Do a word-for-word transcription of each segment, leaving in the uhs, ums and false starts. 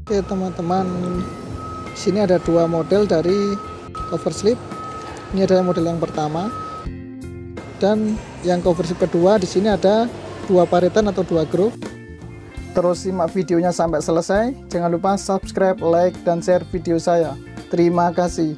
Oke teman-teman, sini ada dua model dari cover slip. Ini adalah model yang pertama, dan yang cover slip kedua. Di sini ada dua paritan atau dua groove. Terus simak videonya sampai selesai. Jangan lupa subscribe, like, dan share video saya. Terima kasih.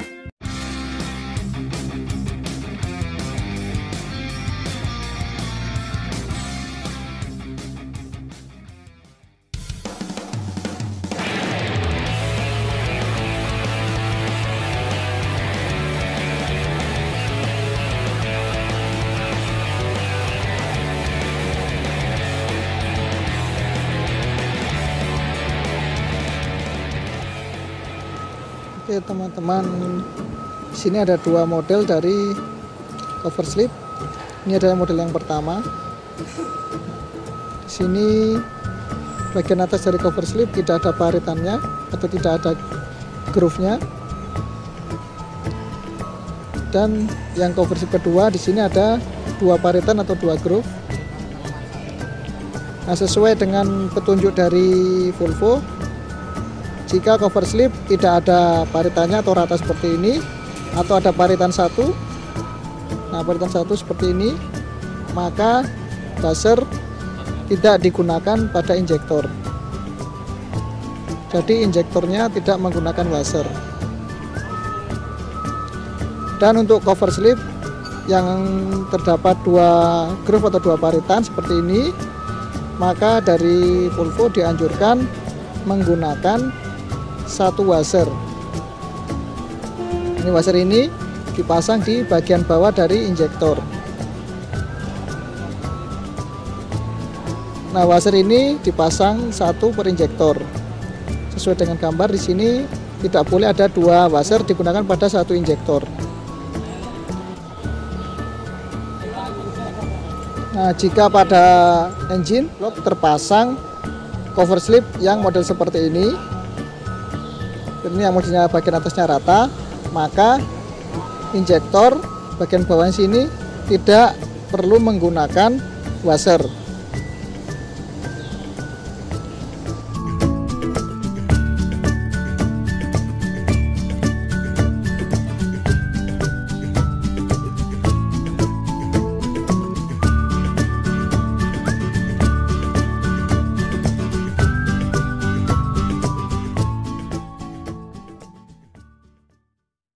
Oke teman-teman, sini ada dua model dari cover slip. Ini adalah model yang pertama. Di sini bagian atas dari cover slip tidak ada paritannya atau tidak ada groove-nya. Dan yang cover slip kedua, di sini ada dua paritan atau dua groove. Nah, sesuai dengan petunjuk dari Volvo, jika cover slip tidak ada paritannya atau rata seperti ini, atau ada paritan satu, nah paritan satu seperti ini, maka buzzer tidak digunakan pada injektor. Jadi injektornya tidak menggunakan buzzer. Dan untuk cover slip yang terdapat dua groove atau dua paritan seperti ini, maka dari Volvo dianjurkan menggunakan satu washer. Ini washer ini dipasang di bagian bawah dari injektor. Nah, washer ini dipasang satu per injektor. Sesuai dengan gambar di sini, tidak boleh ada dua washer digunakan pada satu injektor. Nah, jika pada engine block terpasang cover slip yang model seperti ini, ini yang modelnya bagian atasnya rata, maka injektor bagian bawah sini tidak perlu menggunakan washer.